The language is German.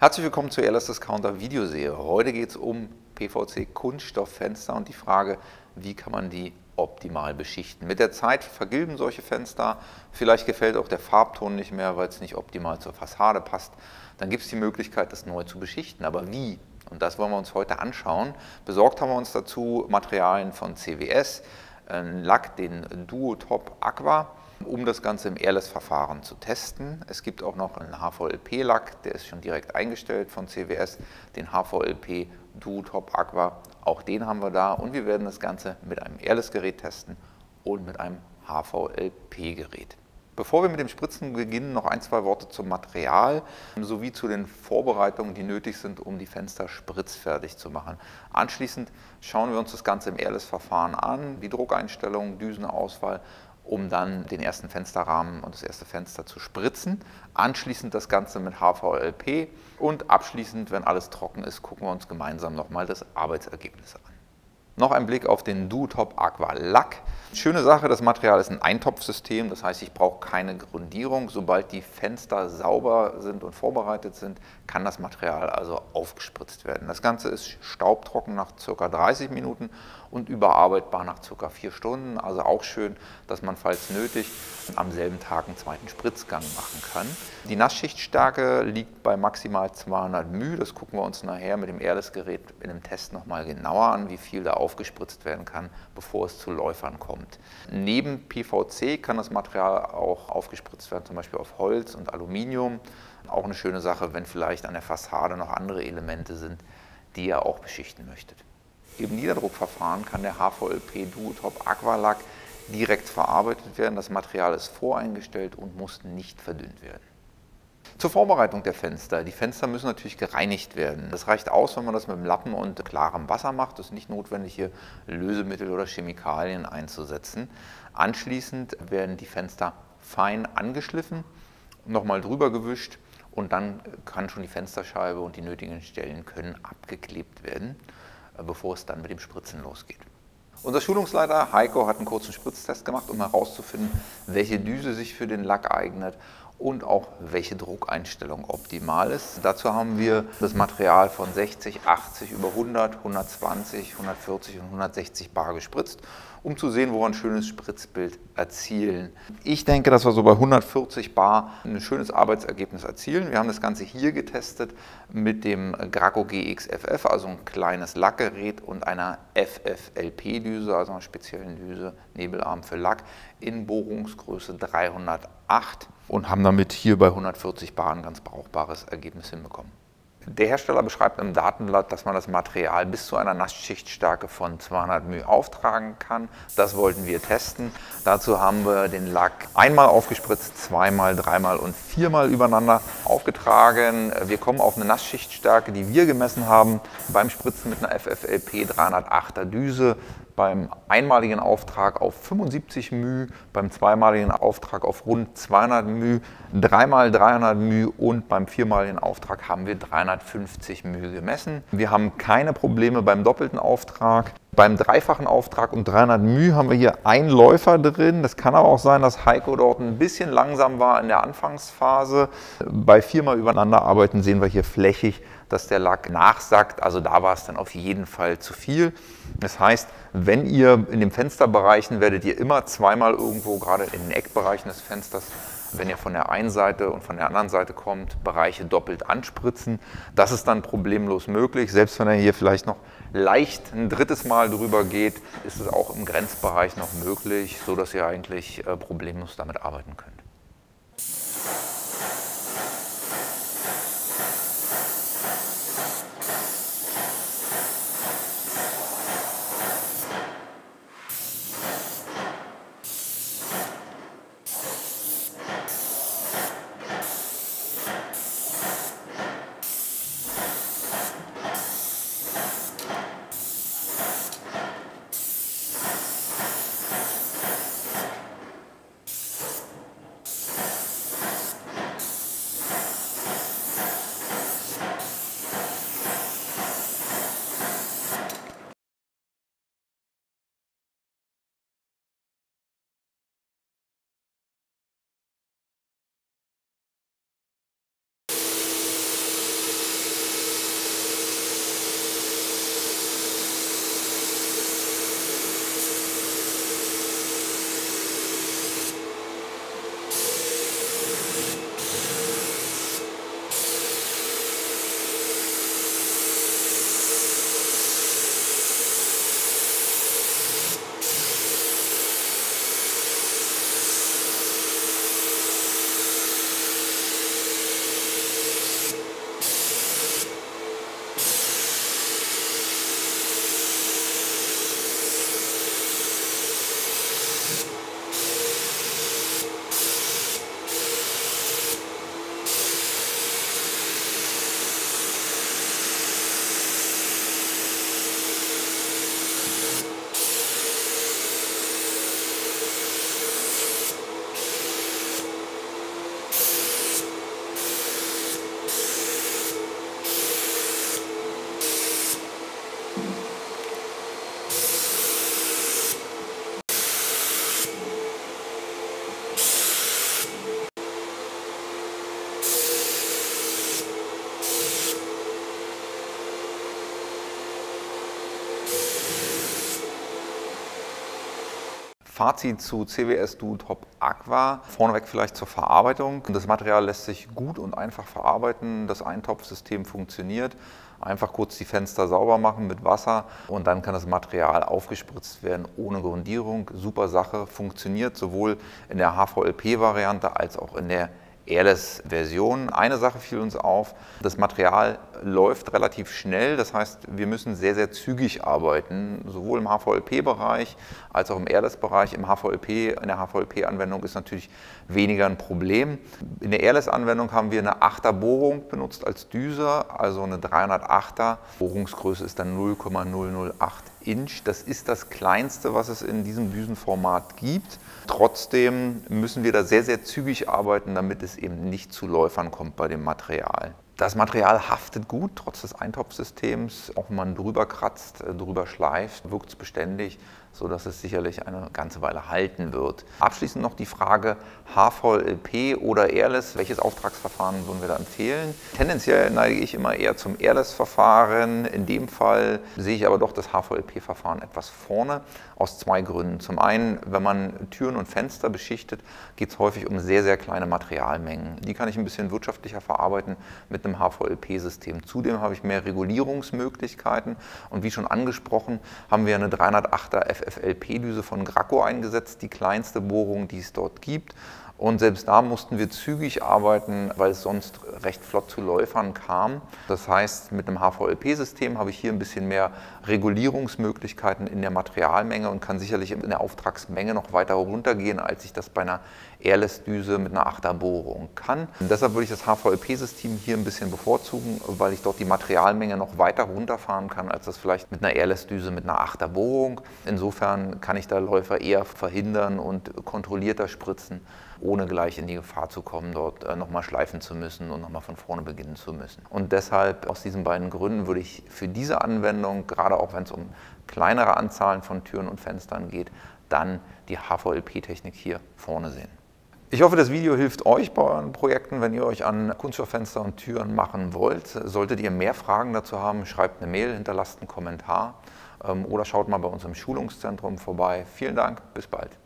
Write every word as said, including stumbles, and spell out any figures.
Herzlich willkommen zur Airless Discounter Videoserie. Heute geht es um P V C-Kunststofffenster und die Frage, wie kann man die optimal beschichten. Mit der Zeit vergilben solche Fenster, vielleicht gefällt auch der Farbton nicht mehr, weil es nicht optimal zur Fassade passt. Dann gibt es die Möglichkeit, das neu zu beschichten. Aber wie? Und das wollen wir uns heute anschauen. Besorgt haben wir uns dazu Materialien von C W S, einen Lack, den Duotop Aqua, um das Ganze im Airless-Verfahren zu testen. Es gibt auch noch einen H V L P-Lack, der ist schon direkt eingestellt von C W S, den H V L P Duotop Aqua, auch den haben wir da. Und wir werden das Ganze mit einem Airless-Gerät testen und mit einem H V L P-Gerät. Bevor wir mit dem Spritzen beginnen, noch ein, zwei Worte zum Material sowie zu den Vorbereitungen, die nötig sind, um die Fenster spritzfertig zu machen. Anschließend schauen wir uns das Ganze im Airless-Verfahren an, die Druckeinstellungen, Düsenauswahl, um dann den ersten Fensterrahmen und das erste Fenster zu spritzen. Anschließend das Ganze mit H V L P und abschließend, wenn alles trocken ist, gucken wir uns gemeinsam nochmal das Arbeitsergebnis an. Noch ein Blick auf den Duotop Aqua Lack. Schöne Sache, das Material ist ein Eintopfsystem, das heißt, ich brauche keine Grundierung. Sobald die Fenster sauber sind und vorbereitet sind, kann das Material also aufgespritzt werden. Das Ganze ist staubtrocken nach ca. dreißig Minuten und überarbeitbar nach ca. vier Stunden. Also auch schön, dass man, falls nötig, am selben Tag einen zweiten Spritzgang machen kann. Die Nassschichtstärke liegt bei maximal zweihundert μ. Das gucken wir uns nachher mit dem Airless-Gerät in einem Test nochmal genauer an, wie viel da aufgespritzt werden kann, bevor es zu Läufern kommt. Neben P V C kann das Material auch aufgespritzt werden, zum Beispiel auf Holz und Aluminium. Auch eine schöne Sache, wenn vielleicht an der Fassade noch andere Elemente sind, die ihr auch beschichten möchtet. Im Niederdruckverfahren kann der H V L P Duotop Aqua Lack direkt verarbeitet werden. Das Material ist voreingestellt und muss nicht verdünnt werden. Zur Vorbereitung der Fenster. Die Fenster müssen natürlich gereinigt werden. Das reicht aus, wenn man das mit dem Lappen und klarem Wasser macht. Es ist nicht notwendig, hier Lösemittel oder Chemikalien einzusetzen. Anschließend werden die Fenster fein angeschliffen, nochmal drüber gewischt und dann kann schon die Fensterscheibe und die nötigen Stellen können abgeklebt werden, bevor es dann mit dem Spritzen losgeht. Unser Schulungsleiter Heiko hat einen kurzen Spritztest gemacht, um herauszufinden, welche Düse sich für den Lack eignet und auch welche Druckeinstellung optimal ist. Dazu haben wir das Material von sechzig, achtzig über hundert, hundertzwanzig, hundertvierzig und hundertsechzig bar gespritzt, um zu sehen, wo wir ein schönes Spritzbild erzielen. Ich denke, dass wir so bei hundertvierzig bar ein schönes Arbeitsergebnis erzielen. Wir haben das Ganze hier getestet mit dem Graco G X F F, also ein kleines Lackgerät und einer F F L P-Düse, also einer speziellen Düse, Nebelarm für Lack, in Bohrungsgröße dreihundertacht und haben damit hier bei hundertvierzig bar ein ganz brauchbares Ergebnis hinbekommen. Der Hersteller beschreibt im Datenblatt, dass man das Material bis zu einer Nassschichtstärke von zweihundert μ auftragen kann. Das wollten wir testen. Dazu haben wir den Lack einmal aufgespritzt, zweimal, dreimal und viermal übereinander aufgetragen. Wir kommen auf eine Nassschichtstärke, die wir gemessen haben beim Spritzen mit einer F F L P dreihundertachter Düse. Beim einmaligen Auftrag auf fünfundsiebzig μ, beim zweimaligen Auftrag auf rund zweihundert μ, dreimal dreihundert μ und beim viermaligen Auftrag haben wir dreihundertfünfzig μ gemessen. Wir haben keine Probleme beim doppelten Auftrag. Beim dreifachen Auftrag und dreihundert μ haben wir hier einen Läufer drin. Das kann aber auch sein, dass Heiko dort ein bisschen langsam war in der Anfangsphase. Bei viermal übereinander arbeiten sehen wir hier flächig, dass der Lack nachsackt. Also da war es dann auf jeden Fall zu viel. Das heißt, wenn ihr in den Fensterbereichen werdet ihr immer zweimal irgendwo, gerade in den Eckbereichen des Fensters, wenn ihr von der einen Seite und von der anderen Seite kommt, Bereiche doppelt anspritzen. Das ist dann problemlos möglich. Selbst wenn er hier vielleicht noch leicht ein drittes Mal drüber geht, ist es auch im Grenzbereich noch möglich, sodass ihr eigentlich problemlos damit arbeiten könnt. Fazit zu C W S Duo Top Aqua. Vorneweg vielleicht zur Verarbeitung. Das Material lässt sich gut und einfach verarbeiten. Das Eintopfsystem funktioniert. Einfach kurz die Fenster sauber machen mit Wasser und dann kann das Material aufgespritzt werden ohne Grundierung. Super Sache, funktioniert sowohl in der H V L P-Variante als auch in der Airless-Version. Eine Sache fiel uns auf, das Material läuft relativ schnell, das heißt, wir müssen sehr, sehr zügig arbeiten, sowohl im H V L P-Bereich als auch im Airless-Bereich. Im H V L P, in der H V L P-Anwendung ist natürlich weniger ein Problem. In der Airless-Anwendung haben wir eine achter Bohrung benutzt als Düse, also eine dreihundertachter. Bohrungsgröße ist dann null Komma null null acht Inch. Das ist das kleinste, was es in diesem Düsenformat gibt. Trotzdem müssen wir da sehr, sehr zügig arbeiten, damit es eben nicht zu Läufern kommt bei dem Material. Das Material haftet gut, trotz des Eintopfsystems. Auch wenn man drüber kratzt, drüber schleift, wirkt es beständig, sodass es sicherlich eine ganze Weile halten wird. Abschließend noch die Frage H V L P oder Airless. Welches Auftragsverfahren würden wir da empfehlen? Tendenziell neige ich immer eher zum Airless-Verfahren. In dem Fall sehe ich aber doch das H V L P-Verfahren etwas vorne, aus zwei Gründen. Zum einen, wenn man Türen und Fenster beschichtet, geht es häufig um sehr, sehr kleine Materialmengen. Die kann ich ein bisschen wirtschaftlicher verarbeiten mit einem H V L P-System. Zudem habe ich mehr Regulierungsmöglichkeiten und wie schon angesprochen, haben wir eine dreihundertachter F F L P-Düse von Graco eingesetzt, die kleinste Bohrung, die es dort gibt. Und selbst da mussten wir zügig arbeiten, weil es sonst recht flott zu Läufern kam. Das heißt, mit einem H V L P-System habe ich hier ein bisschen mehr Regulierungsmöglichkeiten in der Materialmenge und kann sicherlich in der Auftragsmenge noch weiter runtergehen, als ich das bei einer Airless-Düse mit einer achter Bohrung kann. Und deshalb würde ich das H V L P-System hier ein bisschen bevorzugen, weil ich dort die Materialmenge noch weiter runterfahren kann, als das vielleicht mit einer Airless-Düse mit einer achter Bohrung. Insofern kann ich da Läufer eher verhindern und kontrollierter spritzen, ohne gleich in die Gefahr zu kommen, dort äh, nochmal schleifen zu müssen und nochmal von vorne beginnen zu müssen. Und deshalb, aus diesen beiden Gründen, würde ich für diese Anwendung, gerade auch wenn es um kleinere Anzahlen von Türen und Fenstern geht, dann die H V L P-Technik hier vorne sehen. Ich hoffe, das Video hilft euch bei euren Projekten, wenn ihr euch an Kunststofffenster und Türen machen wollt. Solltet ihr mehr Fragen dazu haben, schreibt eine Mail, hinterlasst einen Kommentar ähm, oder schaut mal bei uns im Schulungszentrum vorbei. Vielen Dank, bis bald.